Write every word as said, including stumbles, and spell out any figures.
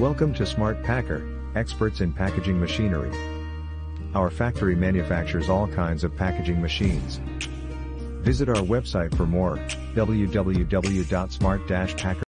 Welcome to Smart Packer, experts in packaging machinery. Our factory manufactures all kinds of packaging machines. Visit our website for more, w w w dot smart dash packer